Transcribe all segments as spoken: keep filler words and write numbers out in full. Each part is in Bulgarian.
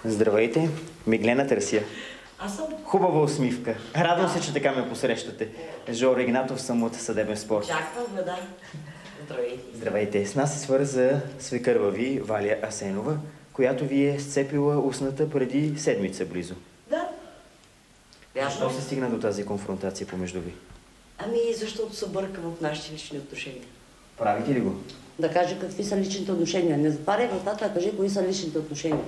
Здравейте, Миглена търся. Аз съм. Хубава усмивка. Радвам се, че така ме посрещате. Жоро Игнатов съм от Съдебен спор. Очаквам, да. Здравейте. Здравейте. С нас се свърза свекърва ви, Валя Асенова, която ви е сцепила устната преди седмица близо. Да. Защо се стигна до тази конфронтация помежду ви? Ами, защото се бърка в нашите лични отношения. Правите ли го? Да каже какви са личните отношения. Не затваряй вратата, а кажи кои са личните отношения.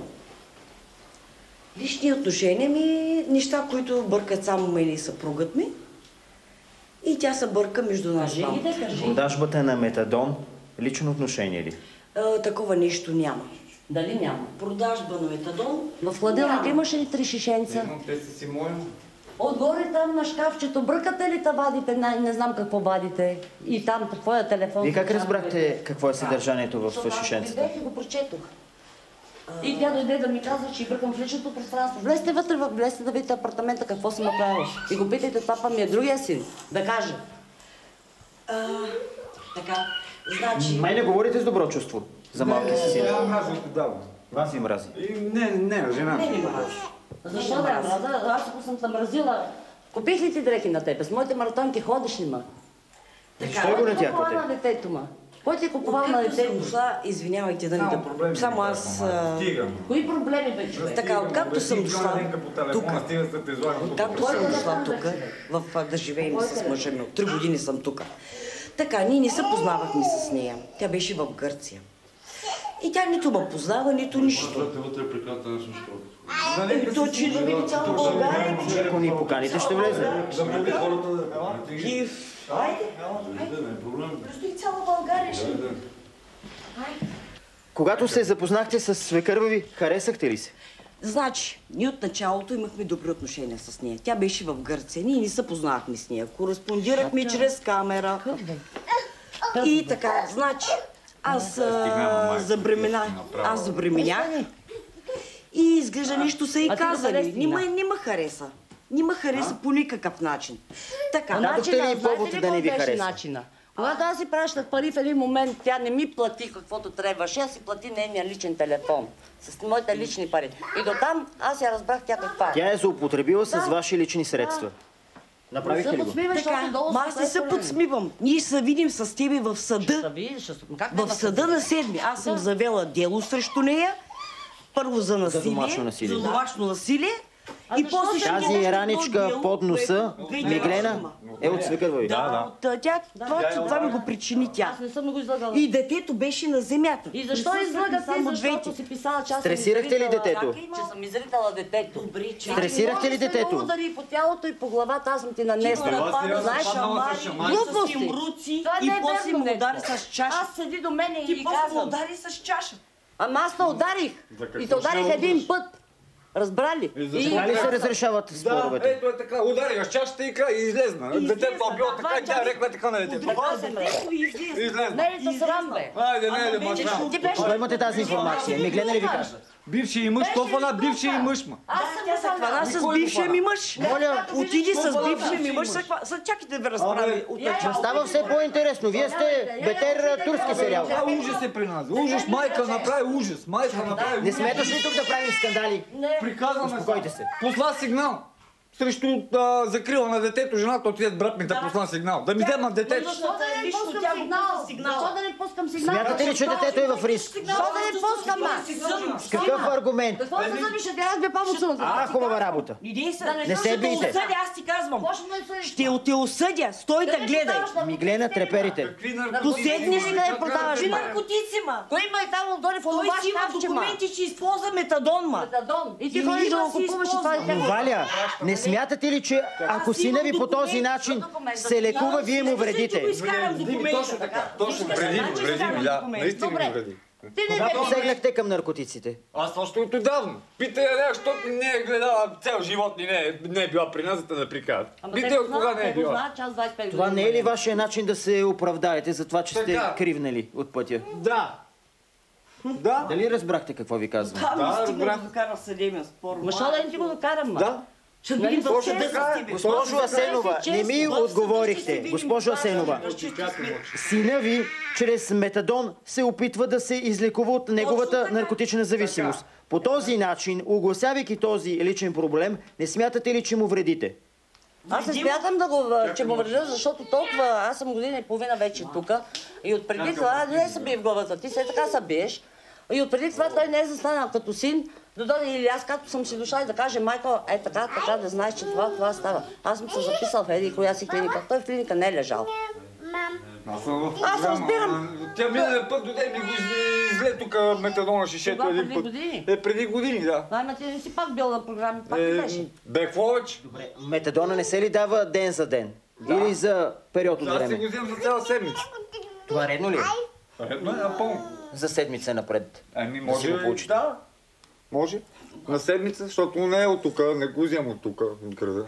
Лични отношения ми, неща, които бъркат само мен и съпругът ми. И тя се бърка между нас. Кажи ги да кажи. Продажбата на метадон, лично отношение ли? А, такова нещо няма. Дали няма? Продажба на метадон. В хладилника няма. имаше ли три шишенца? Имам, те са си мои. Отгоре там на шкафчето, бъркате ли та вадите? Не, не знам какво вадите. И там по твоя телефон. Вие как разбрахте какво е съдържанието в шишенцата? Видях и го прочетох. И тя дойде да ми каза, че бъркам в личното пространство. Влезте вътре, влезте да видите апартамента, какво съм направила. И го питайте, това ми е другия син. Да каже. А, така, значи... Май не говорите с добро чувство за малкия си син. Тя мрази отдавна. Вас ви мрази. И не, не, жена. Не, не мрази. Защо да я мраза? Аз ако съм те мразила, купих ли ти дрехи на тебе? С моите маратонки ходиш ли ма? Защо го натяквате? на детето ма? Кой ти е купувал на Откакто съм детето? дошла, извинявайте да Само не да... проблеми. Само аз... а, Стигам. Кои проблеми бе, човек? Така, откакто съм дошла тук, Стига да те излагам тук. откакто съм дошла тук, в а, да живеем с мъжа ми, от три години съм тук. Така, ние не се познавахме с нея. Тя беше в Гърция. И тя нито ме познава, нито нищо. Вътре прекрата на школата. Еми, то че да види цяла България. Ако ни поканите, ще влезе. Да моли хората да... И... Айде, Да, не е проблем. просто и цяла България ще... Да, да. Когато се запознахте с свекърва ви, харесахте ли се? Значи, ние от началото имахме добри отношения с нея. Тя беше в Гърция. Ние не се познавахме с нея. Кореспондирахме чрез камера. И така, значи, аз а, забременах. Аз забременях. И изглежда нещо са и А ти го казали. хареса ли, Не ме, да? не ме хареса. Не ме хареса по никакъв начин. Така, Дадохте ли Начина, повод знаете ли да не кой ви беше хареса? начина? Когато аз си пращах пари в един момент, тя не ми плати каквото трябваше, аз си плати нейния личен телефон. С моите лични пари. И до там аз я разбрах тя каква е. Тя е злоупотребила с Да. ваши лични средства. Направихте ли го? така, ма аз не се подсмивам. Ние ще се видим с тебе в съда. В съда на седми. Аз съм завела дело срещу нея. Първо за насилие. домашно насилие. За домашно насилие. А И защо после се- ще Тази има раничка дело, под носа, което- две Миглена, дела има. е от свекърва ви. Да, от тя, това, това ми го причини тя. Аз не съм го излагала. И детето беше на земята. И защо Присъствахме излага ти? само Защото двете. си писала, че аз съм Стресирахте ли изритала- детето? Че съм изритала детето. Добре, че... Стресирахте ли детето? Удари и по тялото и по главата, аз съм ти нанесла. Знаеш, Шамари, глупости. с имруци Това не и е после верно, му дето. удари с чаша. Аз седи до мене Ти и после му казвам. удари с чаша. Ама аз те ударих. И те ударих един път. Разбра ли? И Така ли се разрешават Да, споровете? ето е така. Ударих с чашата и край и излезна. Детето е било така и тя рекла така на детето. Излезна. не е ли срам, бе? Айде, не, не, мачна. Ти беше... Откъде имате тази информация? Миглена ли ви казва? Бивши и мъж, толкова на бивши и мъж, ма. Аз Тя се съм хвана с бившия ми мъж. Моля, Отиди с Толкова бившия ми бивши мъж. мъж. се хва- са- Чакайте да ви разправи от начало. става все по-интересно. Вие сте бетер турски сериал. Това ужас е при нас. Ужас, майка направи ужас. Майка направи Не ужас. сметаш ли тук да правим скандали? Приказваме. Успокойте се. Посла сигнал. Срещу а, закрила на детето, жената отиде брат ми да посла сигнал. Да ми вземат детето. Защо да не Лично пускам тя го сигнал? пуска сигнала. Защо да не пускам сигнал? Смятате ли, че детето е в риск? Защо да не пускам аз? С какъв аргумент? Какво да замиш, ще трябва да би по-муцуна? А, хубава работа. Иди се. Не се бийте. Осъдя, аз ти казвам. Почна да съдиш. Ще те осъдя. Стой да гледай. Миглена, треперите. Какви До седнеш ли да продаваш, Какви ма? наркотици, ма? Кой има и там отдолу в Той онова си има шкафче, ма? документи, че използва метадон, ма. Метадон. И ти И ходиш да има го си купуваш и това е използвам. Но, тя. Валя, не смятате ли, че ако сина ви по този начин се лекува, вие му вредите? Точно така. Точно. Вреди ми, вреди ми, да. Наистина ми вреди. Ти не Когато бе. сегнахте към наркотиците? Аз още от отдавна. Питай я, защото не е гледала цял живот и не е, не е била при нас, за да не прикажат. Питай я кога не е била. Знаят, че аз двайсет и пет Това години не е ли имам. вашия начин да се оправдаете за това, че сте Така. кривнали от пътя? Да. Да. Дали разбрахте какво ви казвам? Да, Да, ми стигна разбрах. да докара в съдебен спор. Ма що да не ти го докарам, ма? Да. Ще видим в Точно ценности, така е. бе. Госпожо Асенова, не ми В съда ще отговорихте. се видим Госпожо това, Асенова, разчисти сме. сина ви чрез метадон се опитва да се излекува от неговата така. наркотична зависимост. По този начин, огласявайки този личен проблем, не смятате ли, че му вредите? Аз не смятам да го, че му вреда, защото толкова, аз съм година и половина вече тук и отпреди това не се бие в главата ти, все така се биеш. И отпреди това той не е застанал като син, да дойде или аз, както съм си дошла и да каже, майко, е така, така, да знаеш, че това, това става. Аз съм се записал в еди коя си клиника. Той в клиника не е лежал. Аз съм в Аз програма. разбирам. Тя миналия път дойде ми го изле- изле тук метадона шишето Кога, един преди път. години? Е, преди години, да. Ама ти не си пак бил на програми, пак не беше. Е, бех повече. Метадона не се ли дава ден за ден? Или за период от Аз си време? го вземам за цяла седмица. Това редно ли е? Редно е напълно. За седмица напред. Ами Да може си го и получите. да. Може. На седмица, защото не е от тук, не го вземам от тук, от града.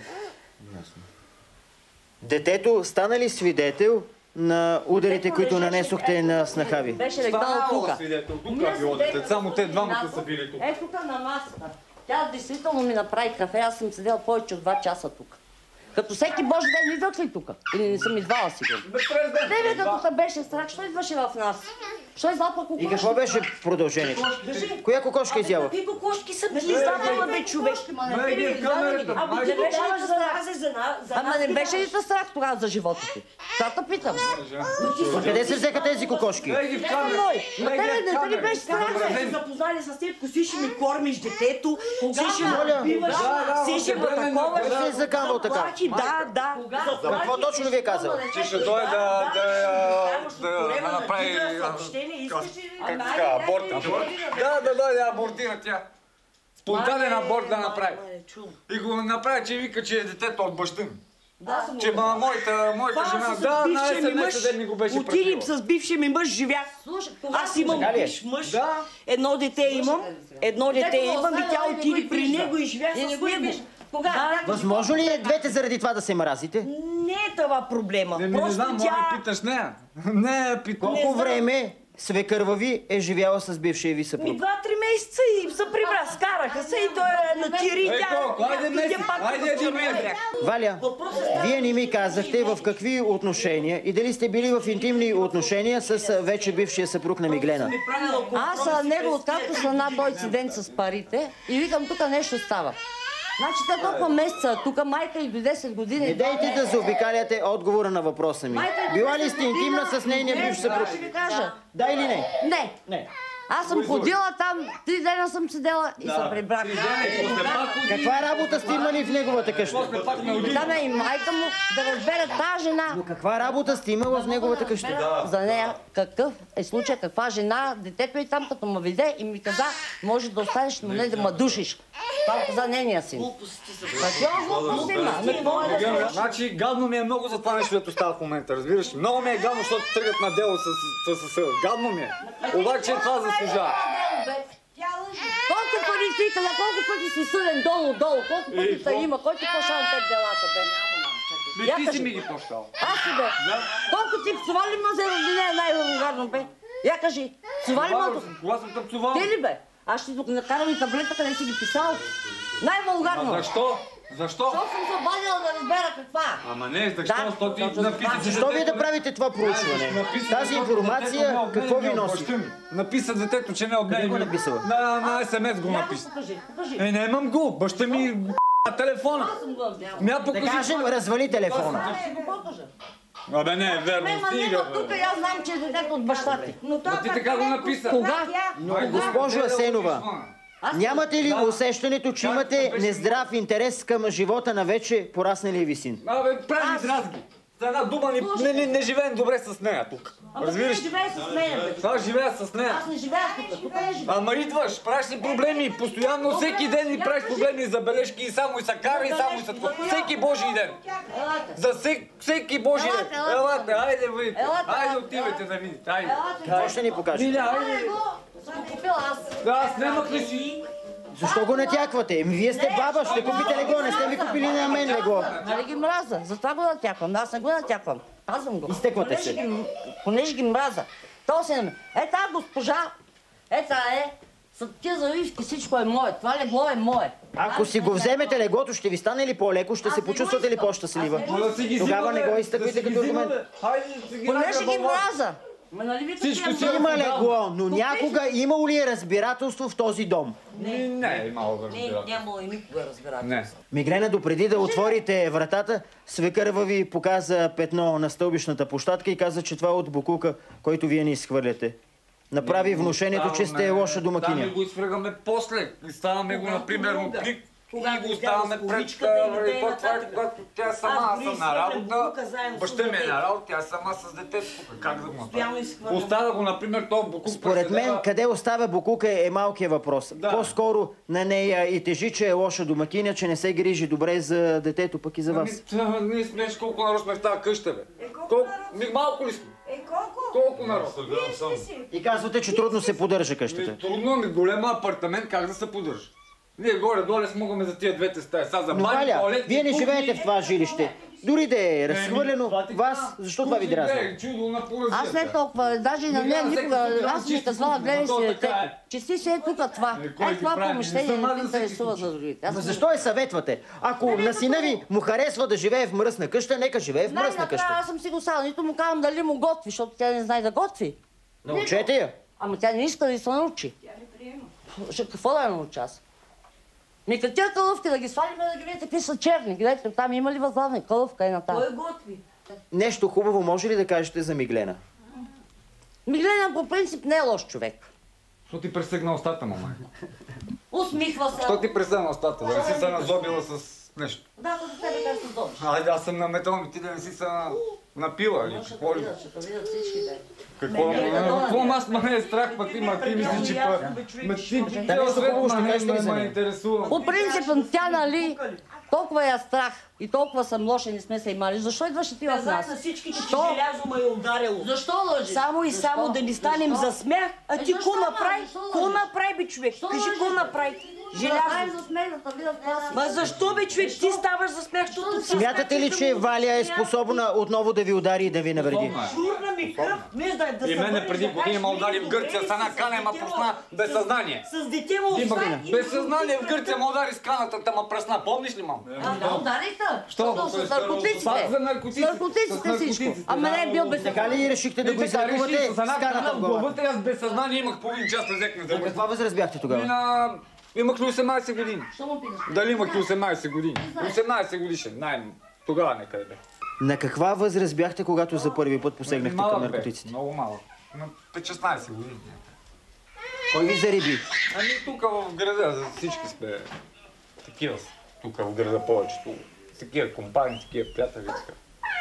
Детето стана ли свидетел на ударите, които нанесохте на снаха ви? Беше легнал тук. свидетел, тук Ние е било седели дете. Само те двамата на- са били тук. Е, тук на масата. Тя действително ми направи кафе, аз съм седела повече от два часа тук. Като всеки божи ден идвах ли тук? Или не съм идвала сигурно? Не, бе, като те беше страх, що идваше в нас? Що излапа кокошка? И какво беше продължението? Коя кокошка изява? Какви кокошки са ти издавала, бе, човек? Май ги в камерата. Ами май ти ги- не беше заразе за нас. Ама не беше ли те страх тогава за живота ти? Тата питам. Къде се взеха тези кокошки? Май ги в Мой, камерата. ма Май тебе ги в не те ли камерата. беше страх? Как се запознали с теб, си ще ми кормиш детето, си ще Моля. ме убиваш, Да, да, си ще ме временно, таковаш. Кой се е закамал така? Заплахи, да, да. Какво точно ви е казал? Че ще дойде да, да, да, да направи... Как така, аборт? Да, да дойде да абортира тя. Спонтанен аборт да направи. И го направи, че вика, че е детето от баща ми. Да, съм Че ма, моята, моята жена, да, на ес ден ми го беше Отиди пратила. с бившия ми мъж, живях. Слушай, Аз имам Така ли е? бивш мъж, Да. едно дете имам, едно дете Дето го имам и оставя, тя не го отиди и при вижда. него и живях И не с го и него. вижда. Кога? Да. Възможно ли е двете заради това да се мразите? Не е това проблема. Не, ми не Просто знам, може тя... да питаш нея. Не, я питам. Колко време свекърва ви е живяла с бившия ви Ми съпруг? два-три месеца и се прибра, скараха се и той е на тири. Ей, колко? Айде месец, айде един месец. Валя, вие не ми казахте в какви отношения и дали сте били в интимни отношения с а, вече бившия съпруг на Миглена. Аз а, него, откакто са над дойци ден с парите и викам, тук нещо става. Значи те толкова месеца, тук майка и до десет години. Не дейте да заобикаляте отговора на въпроса ми. Майка и до Била ли десет сте интимна година- с нейния Не, бивш съпруг? Ще ви кажа. Да или не? Не. Не. Аз съм ходила там, три дена съм седела и се прибрах. Каква работа сте имали в неговата къща? Да, ме и майка му да разбере тази жена. Но каква работа сте имала в неговата къща? За нея какъв е случай, каква жена, детето и там като ме виде и ми каза, може да останеш, но не да ме душиш. Това му каза нейния син. Какво глупости има? Ами какво е да се- Значи гадно ми е много за това нещо, което става в момента, разбираш ли? Много ми е гадно, защото тръгат на дело с, с, с, с гадно ми е. Обаче това заслужава. Колко пари си каза, колко пъти си съден долу-долу, колко пъти те има, кой ти плаща на теб делата, бе? Я Ти си кажи. ми ги плащал. Аз си бе. Колко ти псували ма за родина е най-вулгарно, бе? Я кажи, псували ма... Кога съм те псувал? Те ли бе? Аз ще тук накарам и таблета, къде си ги писал. Най-вулгарно. Защо? Защо? Защо съм се обадила да разбера каква? Ама не, защо? Да, Защото ти точно написа, така. че Защо вие да детето- правите това проучване? Написа, Тази детето информация не е от какво мен, ви не е от носи? баща ми. Написа детето, че не е от Къде мен. го написала? На, на ес ем ес го Я го написа. покажи, покажи. Е, не имам го. Баща ми на телефона. Аз съм го взяла. Ми я Да покажи. кажем, развали телефона. Ще го покажа. Абе не, верно, Не, ма стига. нема тук, бе. аз знам, че е детето от баща ти. Но той Ти така го написа. Кога? Но, госпожо Асенова, нямате ли усещането, че имате нездрав интерес към живота на вече порасналия ви син? Абе, прави дразги. За една дума не, не, не, не живеем добре с нея тук. Ама ти не Разбираш? живее с мен, бе. Аз живея с нея. Аз не живея тук, тук не живея. Ама идваш, правиш си проблеми, постоянно всеки ден ни правиш проблеми, забележки и само и са кара и само и са такова. Всеки божий ден. Елате. За всеки, всеки божий ден. Елате, елате. Елате, айде ви. Елате, Айде елате. отивайте да видите, айде. Елате. Какво ще ни покажете? Миля, Това айде. не го съм го купила аз. Да, аз нямах ли си? Защо го натяквате? Еми, вие сте баба, ще купите легло, не сте ми купили на мен легло. Нали ги мраза? Затова го натяквам. Аз не го натяквам. Казвам го. Изтъквате Понеже се. ги- Понеже ги мраза. То се... Е, тази госпожа, е, та е, Тия заливки, всичко е мое. Това легло е мое. Ако си го вземете леглото, ще ви стане ли по-леко? Ще се почувствате ли по-щастлива? Тогава не го изтъквайте като аргумент. Понеже ги мраза. Ма нали ви Всичко си Има легло, но някога имало ли е разбирателство в този дом? Не, не е имало Не, разбирателство. нямало и никога разбирателство. Не. Миглена, допреди да отворите вратата, свекърва ви показа петно на стълбищната площадка и каза, че това е от букука, който вие не изхвърляте. Направи внушението, че сте лоша Там домакиня. го изфръгаме после. И ставаме го, например, друга. клик Когато и го изляза оставаме с пред... количката и и то това е нататък. когато тя е сама, Аз аз дори съм на изхвърлям работа, букука заедно с баща ми е детето. на работа, тя е сама с детето тук. Как да го Постоянно направи? изхвърлям. Оставя го, например, този букук. Според мен, къде оставя букука е малкият въпрос. Да. По-скоро на нея и тежи, че е лоша домакиня, че не се грижи добре за детето, пък и за вас. Ами, ние сме колко народ сме в тази къща, бе. Е, колко Колко? народ Ми малко ли сме? Е, колко? Колко народ? Вие сте си. И казвате, че трудно се поддържа къщата. Ми, трудно ми, голема апартамент, как да се поддържа? Ние горе-доле смогаме за тия двете стаи. Сега за Но бани, Валя, туалетни, вие не кухни. живеете в това жилище. Дори да е разхвърлено, вас, защо това ви Кухни, дразни? гледай, чудо на поразията. Аз не толкова, даже и на нея никога, аз ми казвала, гледай си детето. Че си се е тук това. Е, кой Е, ги това прави? помещение Не съм не аз те за всеки интересува случай. за другите. Аз Ма съм- защо я съветвате? Ако на сина ви му харесва да живее в мръсна къща, нека живее в мръсна Най-накрая къща. аз съм си го сала, нито му казвам дали му готви, защото тя не знае да готви. Научете я. Ама тя не иска да се научи. Тя не приема. Ще, какво да я науча аз? Ми като тия кълъвки да ги свалим, да ги видите какви са черни. Гледайте, там има ли възглавна кълъвка и на тази. Кой готви? Нещо хубаво може ли да кажете за Миглена? Миглена по принцип не е лош човек. Що ти пресегна устата, мама? Усмихва се. Що ти пресегна устата? Да не си се назобила с нещо. Да, като тебе как се добиш. Айде, аз съм на метал, ми ти да не си се напила или Ще какво ли? видят, ще видят всичките. Какво? Ме, ме, ме, Какво ме, аз ме е страх, ма ти, ма ти мисли, че па... Ма ти, ти, Да, нещо хубаво ще ма не кажете ли за ме нея? интересува. По принцип, тя нали, толкова я страх и толкова съм лоша, не сме се имали. Защо идваш и ти в Казах нас? на всички, че Що? желязо ме е ударило. Защо лъжи? Само и Защо? само да ни станем Защо? за смях. А Е, ти защо, ко ма? направи? Защо Ко лъжи? направи, бе, човек? Защо Кажи, лъжи? ко направи? Желязо. Желязо. За смех да те видят в класа. Ма защо, бе, човек? Ти ставаш за смях, защото ти Смятате ли, че Валя е способна отново да ви удари и да ви навреди? Шурна ми кръв, вместо да, да И се мене върнеш преди да години кажеш, ма удари в добре, Гърция, ти с една с кана и ма дете пръсна му- без с- съзнание. С дете му остане и- Без съзнание в Гърция ма удари с каната, та ма пръсна. Помниш ли, мам? А, да, удариха. Що? С наркотиците. Пак за наркотиците. С наркотиците С наркотиците, всичко. Ама не е бил без... Така ли решихте да И го така реших, излекувате с една с каната кана в в главата? главата и аз без съзнание имах половин час да взехме да На каква възраст бяхте И тогава? на... Имах ли осемнадесет години? Що му питаш? Дали имах ли осемнадесет години? осемнадесет годишен, най тогава некъде бе. На каква възраст бяхте, когато за първи път посегнахте към Малък бе, наркотиците? много малък. На петнадесет години. Кой ви зариби? Ами тук в града, за всички сме такива. Тук в града повечето. Такива компании, такива приятели. Така.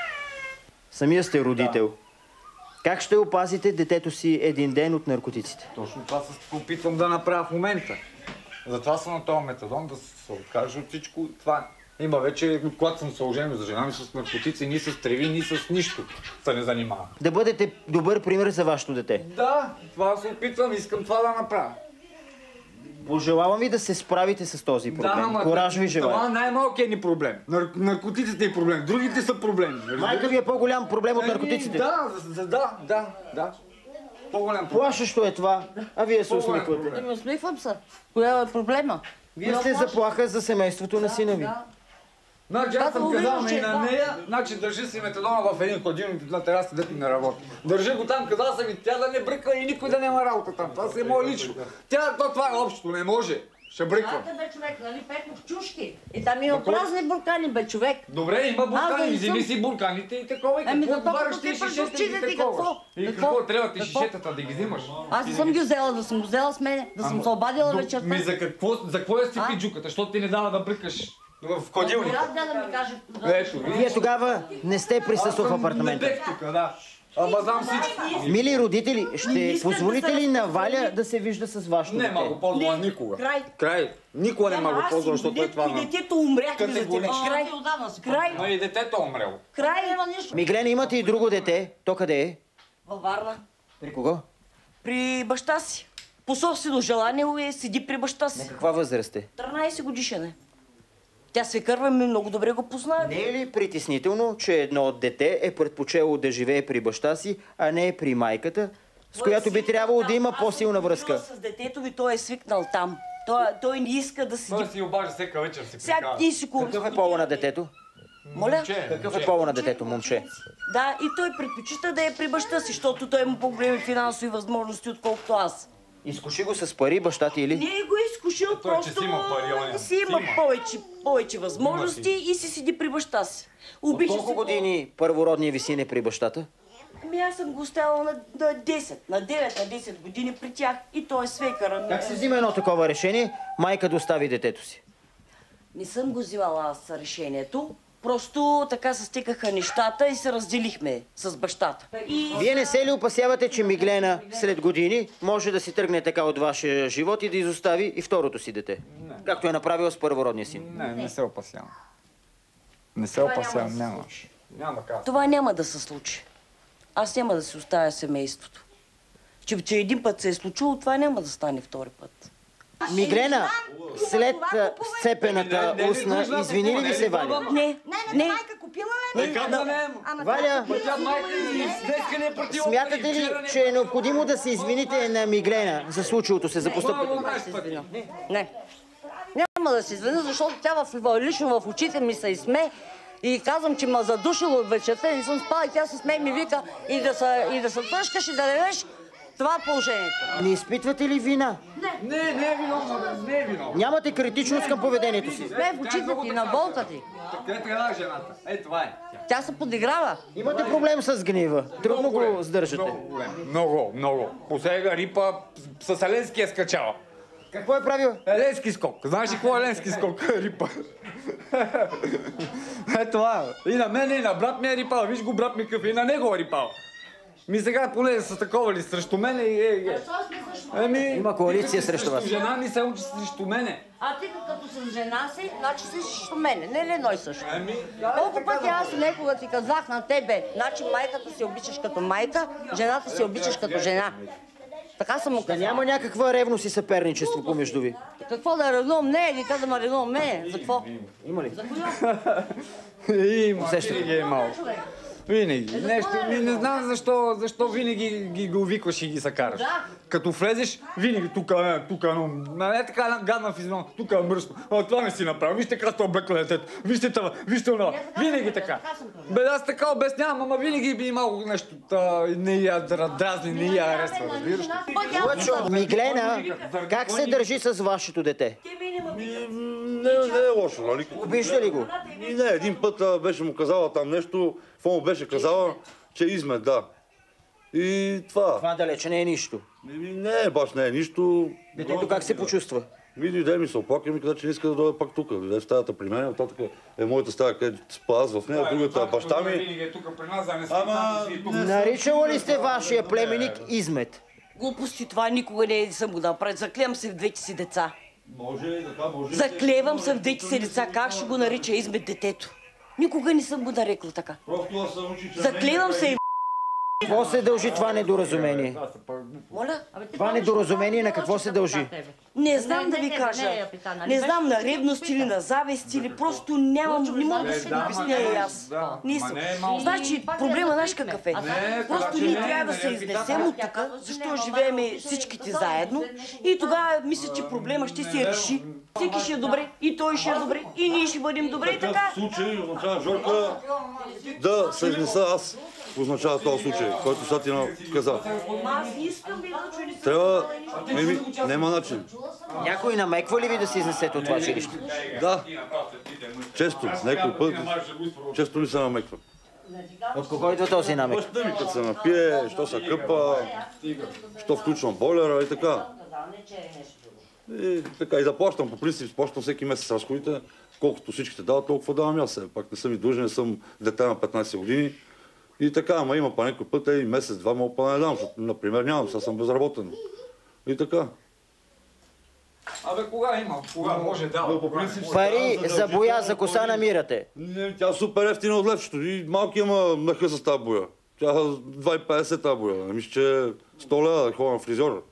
Самия сте родител. Как ще опазите детето си един ден от наркотиците? Точно това се опитвам да направя в момента. Затова съм на този метадон, да се откажа от всичко това. Има вече, когато съм се оженил за жена ми с наркотици, ни с треви, ни с нищо се не занимавам. Да бъдете добър пример за вашето дете. Да, това се опитвам, искам това да направя. Пожелавам ви да се справите с този проблем. Кораж ви желая. Това най-малкият ни проблем. Нар... Наркотиците е проблем, другите са проблеми. Майка ви е по-голям проблем от Ами, наркотиците. Да, за- за- да, да, да. По-голям проблем. Плашещо е това, а вие се По-голям усмихвате. проблем. Да ми усмихвам се. Коя е проблема? Вие сте заплаха за семейството на сина ви. Да. Значи аз съм Когато казал увидиш, и че на да. нея, значи държи си метадона в един хладилник на терасата, дето не работи. Държи го там, казал съм и тя да не бръква и никой да няма работа там. Това си е мое лично. Тя, то, това е общото, не може. Ще бръква. Чакай, бе, човек, нали пекох чушки? И там има Какво? празни буркани, бе, човек. Добре, има Аз буркани, да вземи съм- си бурканите и такова. И Ами какво да, толкова отваряш ти ти шишета и предпочитате ти и такова. какво? И Какво? какво трябва ти Какво? шишетата да ги взимаш? Аз не съм ги взела, да съм го взела с мене, да съм Ама, се обадила до- вечерта. Ми за какво, за какво я си А? пи джуката? Защото ти не дава да бръкаш в хладилника. Трябва да ми каже. Ето, Вие видиш? тогава не сте присъствал в апартамента. Не бех тук, да. Ама знам всичко. Мили родители, Не ще искат позволите да се ли на разпространи. Валя да се вижда с вашето Не дете? ма го ползвала Не, никога. край. Край. Никога не ма Ама го аз ползвала, си защото е това и на... детето умряхме за тебе. Категорично. Край. Отдавна си. Край. Но и детето е умрело. Край. Няма нищо. Миглена, имате и друго дете. То къде е? Във Варна. При кого? При баща си. По собствено желание е, седи при баща На си. каква възраст е? тринадесет годишен е. Тя свекърва ми много добре го познава. Не е ли притеснително, че едно дете е предпочело да живее при баща си, а не при майката, с която би трябвало да има по-силна връзка. С детето ви той е свикнал там. Той, той не иска да седи. Той си обажда всека вечер си Всяк прикара. дни си Какъв е пола на детето? Моля? Какъв е пола на детето, момче? Да, и той предпочита да е при баща си, защото той има по-големи финансови възможности, отколкото аз. Изкуши го с пари бащата или? Не го е изкушил, Той, че просто си има пари, он е. си има Си има. повече, повече възможности и си седи при баща си. От Обича колко се. години първородния ви син е при бащата? Ами аз съм го оставила на, на десет, на девет, на десет години при тях и той е свекъра. Как се взима едно такова решение, майка да остави детето си? Не съм го взимала аз решението. Просто така се стекаха нещата и се разделихме с бащата. И... Вие не се ли опасявате, че Миглена след години може да си тръгне така от вашия живот и да изостави и второто си дете? Не. Както е направила с първородния син. Не, не се опасявам. Не се Това опасявам, няма да се няма. случи. Няма как. Това няма да се случи. Аз няма да си оставя семейството. Че, че един път се е случило, това няма да стане втори път. Миглена, след а, сцепената устна, извини ли се, Валя? Не, Не, не, не. майка купила Не, ли? Как да не? Ама Валя, Тя майка ни днеска не е платила. смятате ли, че е необходимо да се извините на Миглена за случилото се, за постъпването? Не. Няма да се извиня, защото тя в, лично в очите ми се изсме и казвам, че ме задушила от вечерта и не съм спала и тя се смее и ми вика и да се, и да се тръшкаш и да ревеш. Това е положението. Не изпитвате ли вина? Не, не е виновна, не е виновна. Нямате критичност към поведението си? Смее в очите ти, на болка ти. Къде трябва жената? Е, това е. Тя се подиграва. Имате проблем с гнева. Трудно го сдържате. Много голем. Много, много. Последга рипа с Еленски е скачала. Какво е правил? Еленски скок. Знаеш ли какво е еленски скок? Рипа. Е това. И на мен, и на брат ми е рипал. Виж го брат ми какъв. И на него е рипал. Ми сега поне са такова ли срещу мене и е, е. Еми, Има коалиция срещу вас. Жена ми се учи срещу мене. А ти като с жена си, значи си срещу мене. Не ли едно и също? Еми, Колко пъти аз некога ти казах на тебе, значи майката си обичаш като майка, жената си обичаш като жена. Така съм му Да казала. няма някаква ревност и съперничество помежду ви. Какво да ревнувам? Не, или тя да ме ревнувам? Не, за какво? Има ли? има, винаги е малко. Винаги. Нещо, ми не знам защо, защо винаги ги го викваш и ги съкараш. Да. Като влезеш, винаги тук, е, тук, но, не така една гадна физиономия, тук е мръсно. А, това не си направил. Вижте как сте облекла детето. Вижте това, вижте това. Винаги така. Бе, аз така обяснявам, ама винаги би имало нещо, та, не я дразни, не я аресва, разбираш ли? Лъчо, Миглена, как се държи с вашето дете? Не, не е лошо, нали? Обижда ли го? И не, един път а, беше му казала там нещо, какво му беше казала, че измет, да. И това. Това далече не е нищо. Ми, не, баш не е нищо. Детето как се почувства? Ми дойде ми се оплака и ми каза, че не иска да дойде пак тук. Дойде в стаята при мен, оттатък е моята стая, където спа аз в нея, другата баща ми. Винаги е тук при нас, да не си Ама, там, си тук. Наричала ли сте вашия племенник измет? Глупости, това никога не съм го направил. Заклевам се в двете си деца. Може и така, може. Заклевам се в двете си деца. Как ще го нарича измет детето? Никога не съм го нарекла така. Просто аз съм учи, че... Заклевам се и... Какво се дължи това недоразумение? Моля? Това недоразумение на какво се дължи? Не знам да ви не, кажа. не, Капитан, нали Не беше знам на просто ревност или на завист или просто нямам, не мога да си го обясня и аз. Да, Не ма съм. не е малко. Значи, проблема знаеш какъв е? Не, Просто това, ние че не, трябва да не, се не, изнесем от тук, защо живеем всичките заедно и тогава мисля, че проблема ще се реши. Всеки ще е добре, и той ще е добре, и ние ще бъдем добре и така. В случай означава Жорка да се изнеса аз. Означава този случай, който сега ти каза. Аз не искам да чуя, не съм Трябва... казала нищо. Еми, няма начин. Някой намеква ли ви да се изнесете от това жилище? Да. Често, някой път, често ми се намеква. От кого идва този намек? Баща ми като се напие, що се къпа, що включвам бойлера и така. И така, и да плащам по принцип, плащам всеки месец разходите, колкото всичките дават, толкова давам аз. Пак не съм и длъжен, не съм дете на петнайсет години. И така, ама има па някой път, и месец-два мога па не дам, защото, например, нямам, сега съм безработен. И така. Абе, кога има? Кога може да? По принцип, Пари за боя, за коса намирате. Не, тя е супер ефтина от левчето. И малки има меха с тази боя. Тя два и петдесет тази боя. Мисля, че сто лева да ходя на фризьора.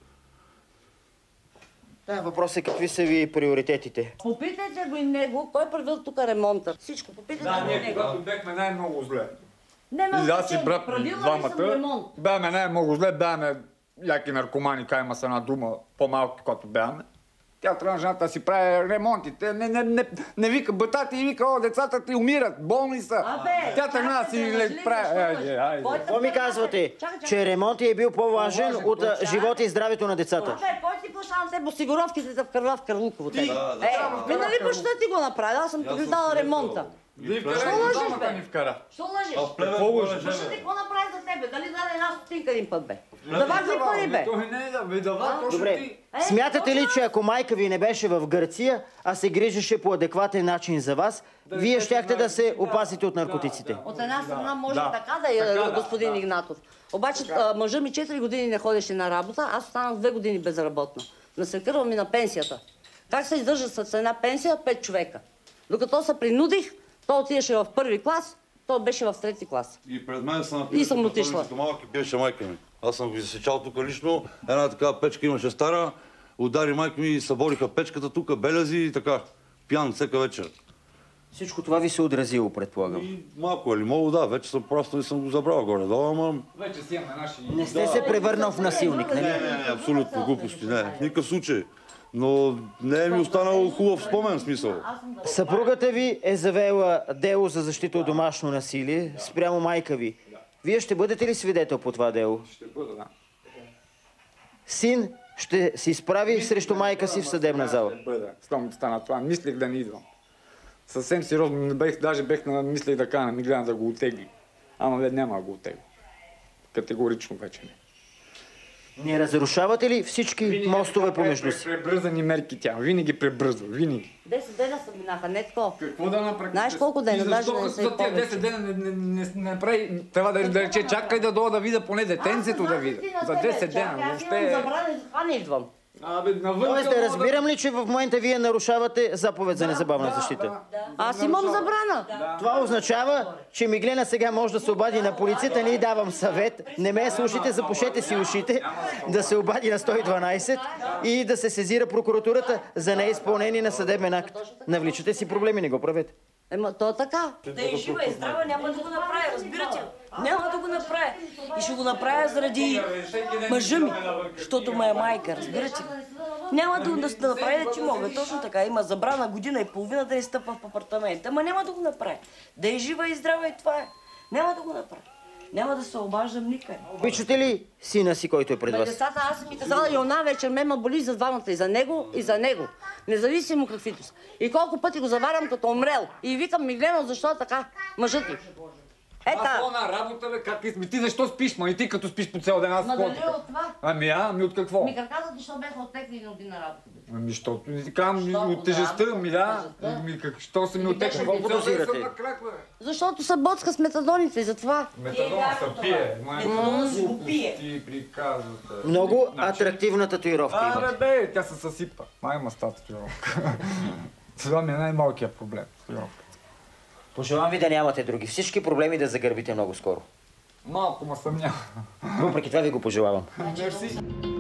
Да, въпросът е какви са ви приоритетите? Попитайте го и него, кой правил тук ремонта. Всичко, попитайте Да, го ние него. когато бехме най-много зле. Няма И аз и значение, брат ми, правила ли съм двамата, ремонт? бяхме най-много зле, бяхме яки наркомани, кайма с една дума, по-малки, като бяхме. Тя трябва жената да си прави ремонтите. Не, не, не, не вика бащата и вика, о, децата ти умират, болни са. Абе, Тя тръгна да си прави. Айде, айде. Какво ми казвате? Че ремонтът е бил по-важен от а, живота и здравето на децата? Абе, кой ти плаща на теб осигуровките за в Кърва в Карлуково? Е, ми нали баща ти го направи? Аз съм погледала ремонта. Що лъжеш, бе? ни вкара? Що лъжеш? Какво лъжеш? Баща ти какво направи за тебе? Дали даде една стотинка един път, бе? Давах ли пари, бе? Той не е да бе, дава точно Добре, ти. смятате ли, че ако майка ви не беше в Гърция, а се грижеше по адекватен начин за вас, вие щяхте да се опасите от наркотиците? От една страна може така да е, господин Игнатов. Обаче мъжа ми четири години не ходеше на работа, аз останах две години безработна. Насекърва ми на пенсията. Как се издържа с една пенсия? Пет човека. Докато се принудих, той отидеше в първи клас, той беше в трети клас. И пред мен са И съм отишла. Като малък и пиеше майка ми. Аз съм ги засечал тук лично. Една такава печка имаше стара. Удари майка ми и събориха печката тук, белези и така. Пиян всека вечер. Всичко това ви се отразило, предполагам. И малко или много, да, вече съм просто и съм го забрал горе-долу, ама... Вече си имаме наши... Не сте се превърнал в насилник, нали? Не, не, не, абсолютно глупости, не, в никакъв случай. Но не е ми останал хубав спомен, смисъл. Съпругата ви е завела дело за защита от домашно насилие спрямо майка ви. Вие ще бъдете ли свидетел по това дело? Ще бъда, да. Син ще се изправи срещу майка си в съдебна зала. Ще бъда. Щом стана това, мислех да не идвам. Съвсем сериозно, не бех, даже бех на мислех да кажа на Мигляна да го отегли. Ама бе, няма да го отегли. Категорично вече не. Не разрушавате ли всички мостове помежду си? Пребързани мерки тя, винаги пребързва, винаги. Десет дена са минаха, не тако. Какво да направи? Знаеш колко дена, И даже защо не са и за тия повече. десет дена не, не, не, не направи, трябва да, да рече, чакай да дойда да видя поне детенцето да видя. За десет дена, Аз имам въобще... забрана и затова не идвам. Абе, навън... Тоест да разбирам ли, че в момента вие нарушавате заповед за незабавна защита? Аз имам забрана. Това означава, че Миглена сега може да се обади на полицията. Не й давам съвет. Не ме слушайте, запушете си ушите. Да се обади на сто и дванайсет и да се сезира прокуратурата за неизпълнение на съдебен акт. Навличате си проблеми, не го правете. Ема, то е така. Да е жива и здрава, няма да го направя, разбирате ли? Няма да го направя. И ще го направя заради мъжа ми, защото ме е майка, разбирате ли? Няма да, да, да направя, че мога. Точно така. Има забрана година и половина да не стъпва в апартамента. Ама няма да го направя. Да е жива и здрава и това е. Няма да го направя. Няма да се обаждам никъде. Обичате ли сина си, който е пред Ме вас? децата, аз съм ми казала и она вечер ме ма боли за двамата. И за него, и за него. Независимо каквито са. И колко пъти го заварям като умрел. И викам Миглено, защо е така? Мъжът ти. Ета! Аз на работа, бе, как искаме? Ти защо спиш, ма? И ти като спиш по цял ден, аз Ма дали ходя. от това? Ами а, ами от какво? Ми краката ти, що беха оттекли и не оди на работа. Ами, защото ти казвам, Защо? от тежестта, Да, ми да. тежестта. Ми, как, що са ми отекли? Колко по цял ден дозирате? съм на крак, бе. Защото са боцка с метадоните и затова. Метадон се пие. Метадон си го пие. Ти приказвате. Много атрактивна татуировка Абе, имате. бе, тя се съсипа. Май има стата татуировка. Това ми е най-малкият проблем. татуировката. Пожелавам ви да нямате други. Всички проблеми да загърбите много скоро. Малко ма съмнява. Въпреки това ви го пожелавам. Мерси.